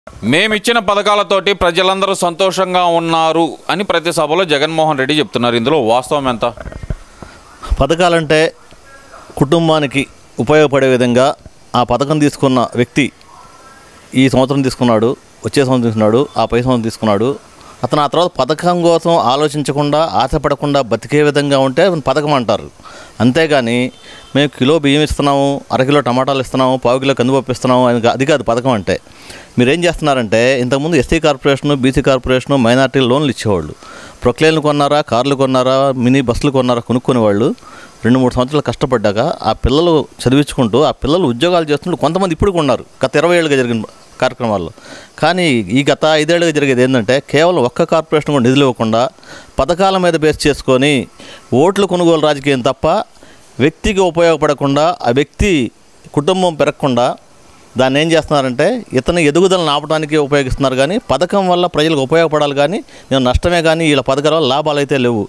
మేమిచ్చిన పథకాలతోటి ప్రజలందరూ సంతోషంగా ఉన్నారు అని ప్రతి సభలో జగన్మోహన్ రెడ్డి చెప్తున్నారు. ఇందులో వాస్తవం ఎంత? పథకాలంటే కుటుంబానికి ఉపయోగపడే విధంగా ఆ పథకం తీసుకున్న వ్యక్తి ఈ సంవత్సరం తీసుకున్నాడు, వచ్చే సంవత్సరం తీసుకున్నాడు, ఆ పై సంవత్సరం తీసుకున్నాడు, అతను ఆ తర్వాత పథకం కోసం ఆలోచించకుండా ఆశపడకుండా బతికే విధంగా ఉంటే పథకం అంటారు. అంతేగాని మేము కిలో బియ్యం ఇస్తున్నాము, అరకిలో టమాటాలు ఇస్తున్నాము, పావు కిలో కందిపప్పు ఇస్తున్నాము అది కాదు పథకం అంటే. మీరేం చేస్తున్నారంటే ఇంతకుముందు SC corporation, BC corporation, minority లోన్లు ఇచ్చేవాళ్ళు. ప్రొక్లేన్లు కొన్నారా, కార్లు కొన్నారా, మినీ బస్సులు కొన్నారా కొనుక్కునేవాళ్ళు. 2-3 సంవత్సరాలు కష్టపడ్డాక ఆ పిల్లలు చదివించుకుంటూ ఆ పిల్లలు ఉద్యోగాలు చేస్తుంటూ కొంతమంది ఇప్పుడు కొన్నారు గత 20 ఏళ్ళుగా జరిగిన కార్యక్రమాల్లో. కానీ ఈ గత 5 ఏళ్ళుగా జరిగేది ఏంటంటే కేవలం ఒక్క కార్పొరేషన్ కూడా నిధులు ఇవ్వకుండా పథకాల మీద బేస్ చేసుకొని ఓట్లు కొనుగోలు రాజకీయం తప్ప వ్యక్తికి ఉపయోగపడకుండా ఆ వ్యక్తి కుటుంబం పెరగకుండా దాన్ని ఏం చేస్తున్నారంటే ఇతని ఎదుగుదలను ఆపడానికి ఉపయోగిస్తున్నారు. కానీ పథకం వల్ల ప్రజలకు ఉపయోగపడాలి కానీ నేను నష్టమే కానీ వీళ్ళ పథకాల వల్ల లాభాలు అయితే లేవు.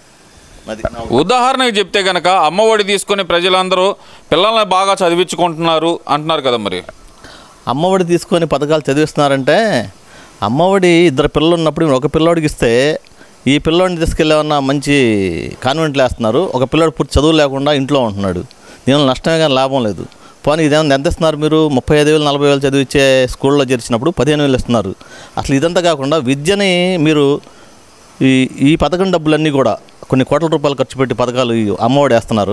ఉదాహరణకు చెప్తే కనుక అమ్మఒడి తీసుకొని ప్రజలందరూ పిల్లల్ని బాగా చదివించుకుంటున్నారు అంటున్నారు కదా. మరి అమ్మఒడి తీసుకొని పథకాలు చదివిస్తున్నారంటే అమ్మఒడి 2 పిల్లలు ఉన్నప్పుడు ఒక పిల్లోడికి ఇస్తే ఈ పిల్లోడిని తీసుకెళ్ళేమన్నా మంచి కాన్వెంట్లు వేస్తున్నారు, ఒక పిల్లోడు పూర్తి చదువు లేకుండా ఇంట్లో ఉంటున్నాడు. దీనివల్ల నష్టమే కానీ లాభం లేదు. పోనీ ఇదేమన్నా ఎంత ఇస్తున్నారు మీరు? 35,000 40,000 చదివించే స్కూల్లో చేర్చినప్పుడు 15,000 ఇస్తున్నారు. అసలు ఇదంతా కాకుండా విద్యని మీరు ఈ పథకం డబ్బులన్నీ కూడా కొన్ని కోట్ల రూపాయలు ఖర్చు పెట్టి పథకాలు అమ్మఒడి వేస్తున్నారు.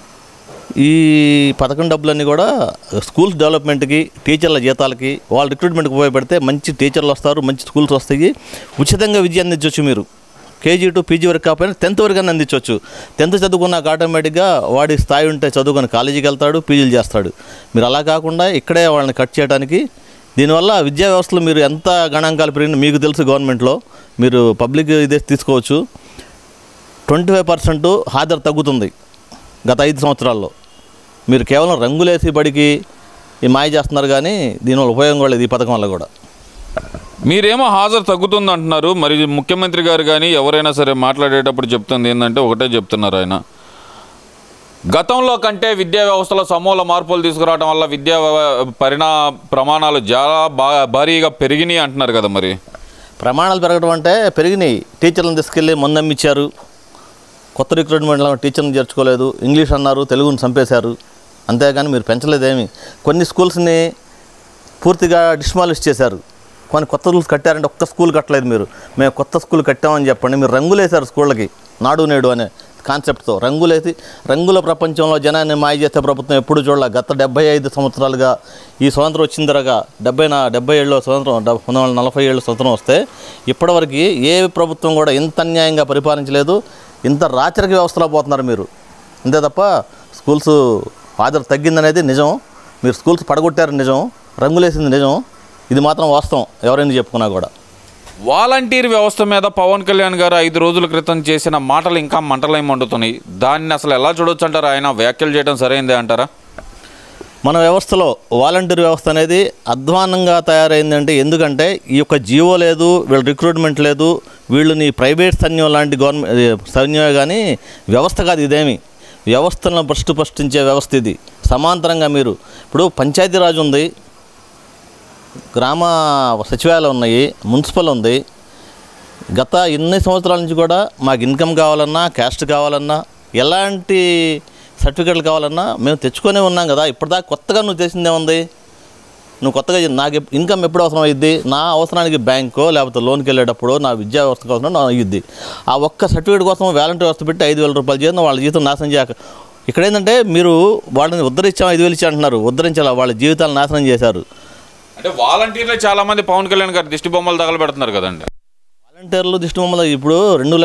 ఈ పథకం డబ్బులన్నీ కూడా స్కూల్స్ డెవలప్మెంట్కి, టీచర్ల జీతాలకి, వాళ్ళ రిక్రూట్మెంట్కి ఉపయోగపడితే మంచి టీచర్లు వస్తారు, మంచి స్కూల్స్ వస్తాయి, ఉచితంగా విద్య అందించవచ్చు. మీరు కేజీ టు పీజీ వరకు కాకపోయినా 10th వరకు అందించవచ్చు. 10th చదువుకున్నాక ఆటోమేటిక్గా వాడి స్థాయి ఉంటే చదువుకొని కాలేజీకి వెళ్తాడు, పీజీలు చేస్తాడు. మీరు అలా కాకుండా ఇక్కడే వాళ్ళని కట్ చేయడానికి దీనివల్ల విద్యా వ్యవస్థలో మీరు ఎంత గణాంకాలు పెరిగినా మీకు తెలుసు. గవర్నమెంట్లో మీరు పబ్లిక్ ఇదే తీసుకోవచ్చు, 25% హాజరు తగ్గుతుంది గత 5 సంవత్సరాల్లో. మీరు కేవలం రంగులేసి బడికి ఈ మాయ చేస్తున్నారు కానీ దీనివల్ల ఉపయోగం కూడా లేదు. ఈ పథకం వల్ల కూడా మీరేమో హాజరు తగ్గుతుంది అంటున్నారు. మరి ముఖ్యమంత్రి గారు కానీ ఎవరైనా సరే మాట్లాడేటప్పుడు చెప్తుంది ఏంటంటే ఒకటే చెప్తున్నారు ఆయన, గతంలో కంటే విద్యా వ్యవస్థలో సమూల మార్పులు తీసుకురావడం వల్ల విద్యా ప్రమాణాలు చాలా భారీగా పెరిగినాయి అంటున్నారు కదా. మరి ప్రమాణాలు పెరగడం అంటే పెరిగినాయి. టీచర్లను తీసుకెళ్ళి మందమ్మిచ్చారు, కొత్త రిక్రూట్మెంట్లో టీచర్ని చేర్చుకోలేదు, ఇంగ్లీష్ అన్నారు, తెలుగుని చంపేశారు. అంతేగాని మీరు పెంచలేదేమి. కొన్ని స్కూల్స్ని పూర్తిగా డిస్మాలిష్ చేశారు. కొన్ని కొత్త రూల్స్ కట్టారంటే ఒక్క స్కూల్ కట్టలేదు మీరు. మేము కొత్త స్కూల్ కట్టామని చెప్పండి. మీరు రంగులేశారు స్కూళ్ళకి, నాడు నేడు అనే కాన్సెప్ట్తో రంగులేసి రంగుల ప్రపంచంలో జనాన్ని మాయ చేసే ప్రభుత్వం ఎప్పుడు చూడాల. గత 75 సంవత్సరాలుగా ఈ స్వతంత్రం వచ్చిన తర్వాత 70 ఏళ్ళ స్వతంత్రం, 1940 ఏళ్ళ స్వతంత్రం వస్తే ఇప్పటివరకు ఏ ప్రభుత్వం కూడా ఇంత అన్యాయంగా పరిపాలించలేదు. ఇంత రాచరిక వ్యవస్థలో పోతున్నారు మీరు. అంతే తప్ప స్కూల్స్ హాజరు తగ్గిందనేది నిజం, మీరు స్కూల్స్ పడగొట్టారు నిజం, రంగులేసింది నిజం. ఇది మాత్రం వాస్తవం ఎవరైనా చెప్పుకున్నా కూడా. వాలంటీర్ వ్యవస్థ మీద పవన్ కళ్యాణ్ గారు 5 రోజుల క్రితం చేసిన మాటలు ఇంకా మంటలై మండుతున్నాయి. దాన్ని అసలు ఎలా చూడొచ్చు అంటారా? ఆయన వ్యాఖ్యలు చేయడం సరైందే అంటారా? మన వ్యవస్థలో వాలంటీర్ వ్యవస్థ అనేది అధ్వానంగా తయారైందంటే ఎందుకంటే ఈ యొక్క జీవో లేదు, వీళ్ళ రిక్రూట్మెంట్ లేదు, వీళ్ళు నీ ప్రైవేట్ సైన్యం లాంటి గవర్నమెంట్ సైన్యమే కానీ వ్యవస్థ కాదు. ఇదేమి వ్యవస్థలను ప్రశ్నించే వ్యవస్థ ఇది. సమాంతరంగా మీరు ఇప్పుడు పంచాయతీరాజ్ ఉంది, గ్రామ సచివాలయాలు ఉన్నాయి, మున్సిపల్ ఉంది. గత ఎన్ని సంవత్సరాల నుంచి కూడా మాకు ఇన్కమ్ కావాలన్నా, క్యాస్ట్ కావాలన్నా, ఎలాంటి సర్టిఫికెట్లు కావాలన్నా మేము తెచ్చుకొనే ఉన్నాం కదా. ఇప్పటిదాకా కొత్తగా నువ్వు చేసిందేముంది? నువ్వు కొత్తగా నాకు ఇన్కమ్ ఎప్పుడు అవసరం అయ్యిద్ది? నా అవసరానికి బ్యాంకో లేకపోతే లోన్కి వెళ్ళేటప్పుడు నా విద్యా వ్యవస్థ కోసం నా అయ్యిద్ది. ఆ ఒక్క సర్టిఫికేట్ కోసం వాలంటీర్ వ్యవస్థ పెట్టి 5,000 రూపాయలు చేసిన వాళ్ళ జీవితం నాశనం చేయక. ఇక్కడ ఏంటంటే మీరు వాళ్ళని ఉద్ధరించాం 5,000 ఇచ్చి అంటున్నారు, ఉద్ధరించాలి, వాళ్ళ జీవితాలు నాశనం చేశారు. అంటే వాలంటీర్లు చాలామంది పవన్ కళ్యాణ్ గారు దిష్టి బొమ్మలు తగలబెడుతున్నారు కదండి. వాలంటీర్లు దిష్టి బొమ్మలు ఇప్పుడు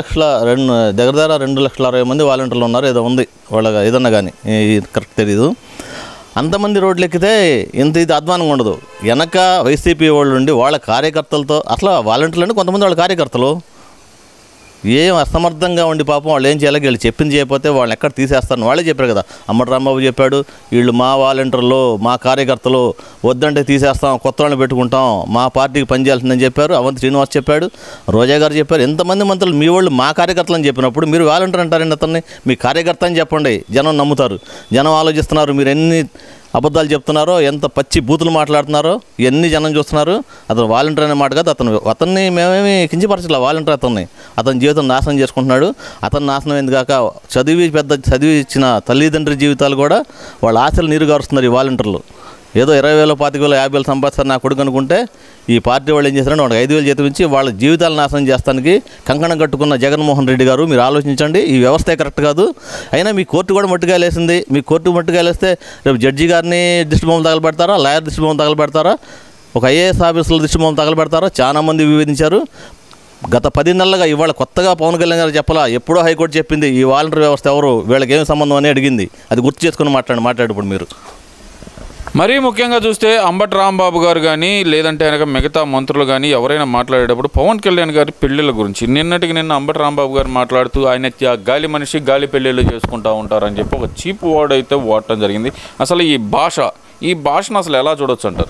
2,60,000 మంది వాలంటీర్లు ఉన్నారు. ఏదో ఉంది వాళ్ళ ఏదన్నా కానీ కరెక్ట్ తెలీదు. అంతమంది రోడ్లు ఎక్కితే ఇది అధ్వానంగా ఉండదు. వెనక వైసీపీ వాళ్ళు ఉండి వాళ్ళ కార్యకర్తలతో, అసలు వాలంటీర్లు అంటే కొంతమంది వాళ్ళ కార్యకర్తలు ఏం అసమర్థంగా ఉండి పాపం వాళ్ళు ఏం చేయాలి, వీళ్ళు చెప్పింది చేయకపోతే వాళ్ళని ఎక్కడ తీసేస్తారని వాళ్ళే చెప్పారు కదా. అమ్మటి రాంబాబు చెప్పాడు, వీళ్ళు మా వాలంటీర్లు మా కార్యకర్తలు వద్దంటే తీసేస్తాం, కొత్త వాళ్ళని పెట్టుకుంటాం, మా పార్టీకి పనిచేయాల్సిందని చెప్పారు. అవంతి శ్రీనివాస్ చెప్పాడు, రోజా గారు చెప్పారు. ఎంతమంది మంత్రులు మీ వాళ్ళు మా కార్యకర్తలు అని చెప్పినప్పుడు మీరు వాలంటీర్ అంటారండి. అతన్ని మీ కార్యకర్త అని చెప్పండి, జనం నమ్ముతారు. జనం ఆలోచిస్తున్నారు. మీరు ఎన్ని అబద్ధాలు చెప్తున్నారో, ఎంత పచ్చి బూతులు మాట్లాడుతున్నారో ఇవన్నీ జనం చూస్తున్నారు. అతను వాలంటీర్ అనే మాట కాదు, అతన్ని మేమేమి కించపరచలే. వాలంటీర్ అతని జీవితం నాశనం చేసుకుంటున్నాడు. అతను నాశనం ఎందుకాక చదివి ఇచ్చిన తల్లిదండ్రుల జీవితాలు కూడా వాళ్ళ ఆశలు నీరు గారుస్తున్నారు ఈ వాలంటీర్లు. ఏదో 20,000, 25,000, 50,000 సంపాదిస్తారు నా కొడుకు అనుకుంటే ఈ పార్టీ వాళ్ళు ఏం చేస్తారంటే వాళ్ళకి 5,000 జీతం ఇచ్చి వాళ్ళ జీవితాలు నాశనం చేస్తానికి కంకణం కట్టుకున్న జగన్మోహన్ రెడ్డి గారు, మీరు ఆలోచించండి. ఈ వ్యవస్థే కరెక్ట్ కాదు. అయినా మీ కోర్టు కూడా మట్టుకాయలేసింది. మీ కోర్టు మట్టుకాయలేస్తే రేపు జడ్జి గారిని దిష్టి బొమ్మలు తగలబెడతారా, లాయర్ దిష్టి బొమ్మలు తగలబెడతారా, ఒక ఐఏఎస్ ఆఫీసర్ల దిష్టి బొమ్మలు తగలబెడతారా? చాలామంది వివేదించారు. గత 10 నెలలుగా ఇవాళ కొత్తగా పవన్ కళ్యాణ్ గారు చెప్పాలా, ఎప్పుడో హైకోర్టు చెప్పింది ఈ వాలంటీర్ వ్యవస్థ ఎవరు, వీళ్ళకి ఏమి సంబంధం అని అడిగింది. అది గుర్తు చేసుకుని మాట్లాడేటప్పుడు మీరు మరీ ముఖ్యంగా చూస్తే అంబటి రాంబాబు గారు కానీ లేదంటే కనుక మిగతా మంత్రులు కానీ ఎవరైనా మాట్లాడేటప్పుడు పవన్ కళ్యాణ్ గారి పెళ్ళిళ్ళ గురించి నిన్న అంబటి రాంబాబు గారు మాట్లాడుతూ ఆయన గాలి మనిషి గాలి పెళ్ళిళ్ళు చేసుకుంటూ ఉంటారని చెప్పి ఒక చీప్ వర్డ్ అయితే వాడటం జరిగింది. అసలు ఈ భాషను అసలు ఎలా చూడొచ్చు అంటారు?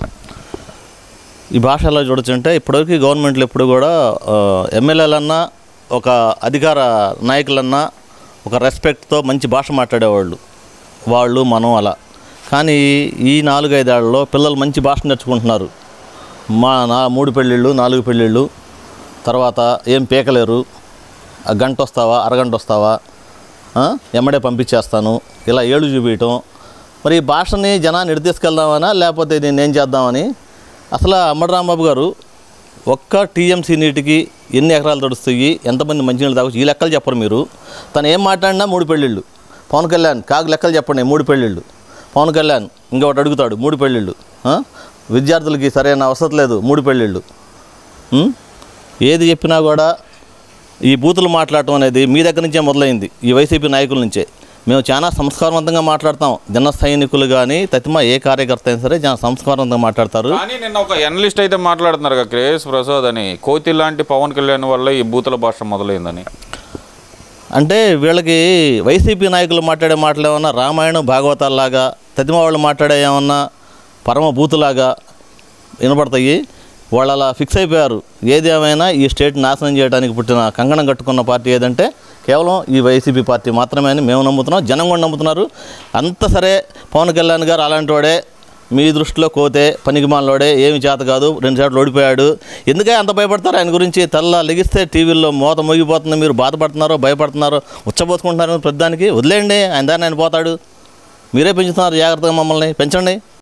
ఈ భాష ఎలా చూడొచ్చు అంటే, ఇప్పటివరకు గవర్నమెంట్లు ఎప్పుడు కూడా ఎమ్మెల్యేలన్నా ఒక అధికార నాయకులన్నా ఒక రెస్పెక్ట్తో మంచి భాష మాట్లాడేవాళ్ళు, వాళ్ళు మనం అలా. కానీ ఈ 4-5 ఏళ్లలో పిల్లలు మంచి భాష నేర్చుకుంటున్నారు. 3 పెళ్ళిళ్ళు 4 పెళ్ళిళ్ళు తర్వాత ఏం పీకలేరు, గంట వస్తావా, అరగంట వస్తావా, ఎమ్మడే పంపించేస్తాను, ఇలా ఏళ్ళు చూపించటం. మరి ఈ భాషని జనాన్ని ఎటు తీసుకెళ్దామనా లేకపోతే నేను ఏం చేద్దామని. అసలు అంబటి రాంబాబు గారు ఒక్క టీఎంసీ నీటికి ఎన్ని ఎకరాలు తడుస్తాయి, ఎంతమంది మంచినీళ్ళు తాగొచ్చు, ఈ లెక్కలు చెప్పరు మీరు. తను ఏం మాట్లాడినా 3 పెళ్ళిళ్ళు. పవన్ కళ్యాణ్ కాగు లెక్కలు చెప్పండి, 3 పెళ్ళిళ్ళు. పవన్ కళ్యాణ్ ఇంకొకటి అడుగుతాడు, 3 పెళ్ళిళ్ళు. విద్యార్థులకి సరైన వసతి లేదు, 3 పెళ్ళిళ్ళు. ఏది చెప్పినా కూడా ఈ బూతులు మాట్లాడటం అనేది మీ దగ్గర నుంచే మొదలైంది, ఈ వైసీపీ నాయకుల నుంచే. మేము చాలా సంస్కారవంతంగా మాట్లాడతాం. జన సైనికులు కానీ తతిమా ఏ కార్యకర్త అయినా సరే చాలా సంస్కారవంతంగా మాట్లాడతారు. కానీ నిన్న ఒక ఎనలిస్ట్ అయితే మాట్లాడుతున్నారు కదా, కేఎస్ ప్రసాద్ అని, కోతి లాంటి పవన్ కళ్యాణ్ వల్ల ఈ బూతుల భాష మొదలైందని. అంటే వీళ్ళకి వైసీపీ నాయకులు మాట్లాడే మాటలు ఏమన్నా రామాయణం భాగవతాల్లాగా, తతిమా వాళ్ళు మాట్లాడే ఏమన్నా పరమభూతులాగా వినపడతాయి. వాళ్ళు అలా ఫిక్స్ అయిపోయారు. ఏది ఏమైనా ఈ స్టేట్ నాశనం చేయడానికి పుట్టిన కంకణం కట్టుకున్న పార్టీ ఏదంటే కేవలం ఈ వైసీపీ పార్టీ మాత్రమే అని మేము నమ్ముతున్నాం, జనం కూడా నమ్ముతున్నారు. అంత సరే పవన్ కళ్యాణ్ గారు అలాంటి వాడే, మీ దృష్టిలో కోతే పనికిమాలోడే, ఏమి చేత కాదు, 2 సార్లు ఓడిపోయాడు, ఎందుకే అంత భయపడతారు ఆయన గురించి? తెల్ల లెగిస్తే టీవీల్లో మోత మోగిపోతుంది, మీరు బాధపడుతున్నారో భయపడుతున్నారో ఉచ్చబోసుకుంటున్నారు ప్రతిదానికి. వదిలేయండి, ఆయన దాన్ని ఆయన పోతాడు. మీరే పెంచుతున్నారు, జాగ్రత్తగా మమ్మల్ని పెంచండి.